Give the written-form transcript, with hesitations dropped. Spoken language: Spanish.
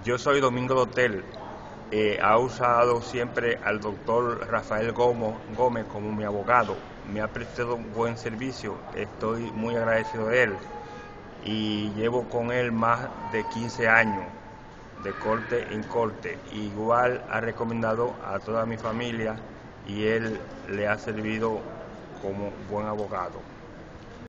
Yo soy Domingo Dotel. Ha usado siempre al doctor Rafael Gómez como mi abogado. Me ha prestado un buen servicio. Estoy muy agradecido de él. Y llevo con él más de 15 años, de corte en corte. Igual ha recomendado a toda mi familia y él le ha servido como buen abogado.